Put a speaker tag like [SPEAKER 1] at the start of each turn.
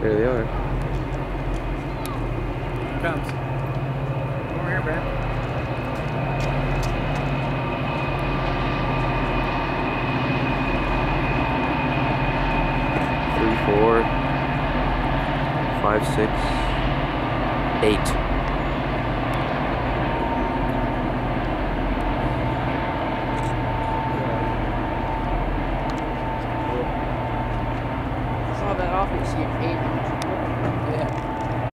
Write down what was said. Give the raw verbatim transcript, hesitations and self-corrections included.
[SPEAKER 1] There they are.
[SPEAKER 2] Here comes. Over here, man.
[SPEAKER 1] Three, four, five, six, eight.
[SPEAKER 3] Saw that office you paid.